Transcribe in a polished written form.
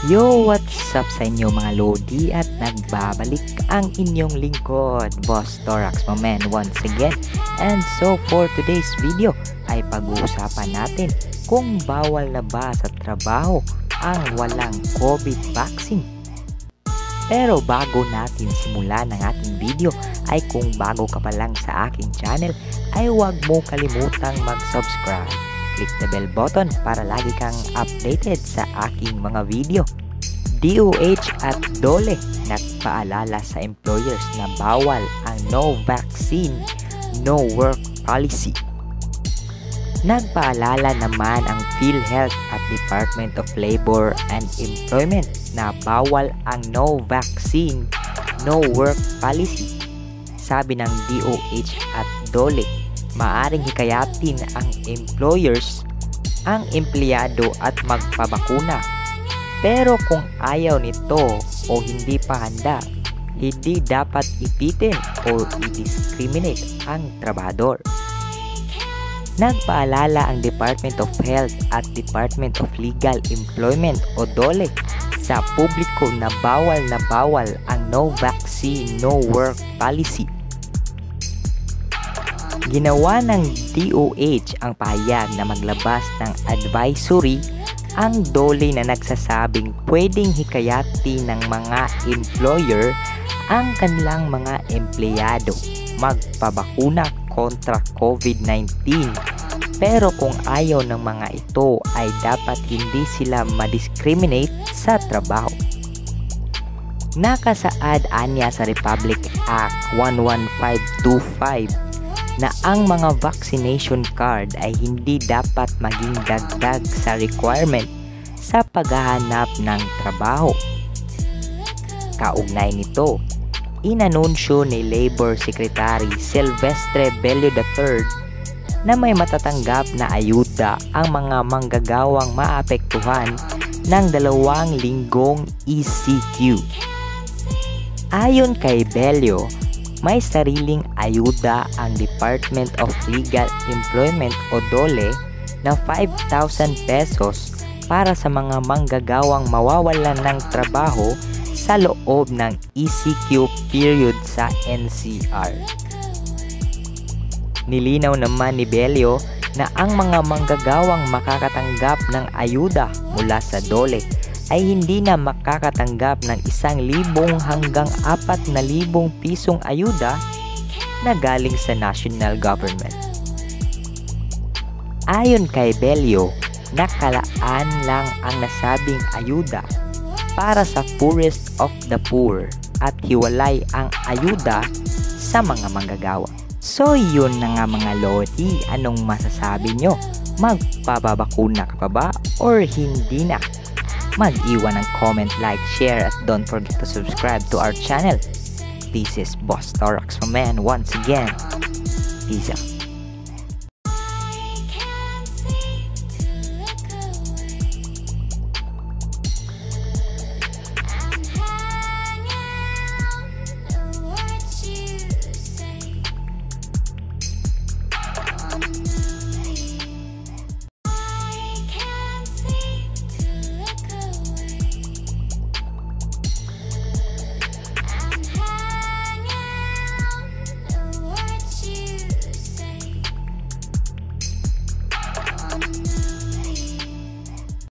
Yo, what's up sa inyo mga Lodi at nagbabalik ang inyong lingkod, Boss Thurax man once again. And so for today's video ay pag-uusapan natin kung bawal na ba sa trabaho ang walang COVID vaccine. Pero bago natin simulan ang ating video ay kung bago ka pa lang sa aking channel ay huwag mo kalimutang mag-subscribe. Click the bell button para lagi kang updated sa aking mga video. DOH at DOLE nagpaalala sa employers na bawal ang no vaccine, no work policy. Nagpaalala naman ang PhilHealth at Department of Labor and Employment na bawal ang no vaccine, no work policy. Sabi ng DOH at DOLE, maaring hikayatin ang employers ang empleyado at magpabakuna. Pero kung ayaw nito o hindi pa handa, hindi dapat ipitin o i-discriminate ang trabahador. Nagpaalala ang Department of Health at Department of Legal Employment o DOLE sa publiko na bawal ang no vaccine, no work policy. Ginawa ng DOH ang pahayag na maglabas ng advisory ang DOLE na nagsasabing pwedeng hikayati ng mga employer ang kanilang mga empleyado magpabakuna kontra COVID-19. Pero kung ayaw ng mga ito ay dapat hindi sila ma-discriminate sa trabaho. Nakasaad anya sa Republic Act 11525 na ang mga vaccination card ay hindi dapat maging dagdag sa requirement sa paghahanap ng trabaho. Kaugnay nito, inanunsyo ni Labor Secretary Silvestre Bello III na may matatanggap na ayuda ang mga manggagawang maapektuhan ng 2 linggong ECQ. Ayon kay Bello, may sariling ayuda ang Department of Legal Employment o DOLE na 5,000 pesos para sa mga manggagawang mawawalan ng trabaho sa loob ng ECQ period sa NCR. Nilinaw naman ni Bello na ang mga manggagawang makakatanggap ng ayuda mula sa DOLE ay hindi na makakatanggap ng 1,000 hanggang 4,000 pisong ayuda na galing sa national government. Ayon kay Bello, nakalaan lang ang nasabing ayuda para sa poorest of the poor at hiwalay ang ayuda sa mga manggagawa. So yun na nga mga Lodi, anong masasabi nyo? Magpapabakuna ka pa ba or hindi na? Mag-iwan ng comment, like, share, at don't forget to subscribe to our channel. This is Boss Thurax once again. Peace out.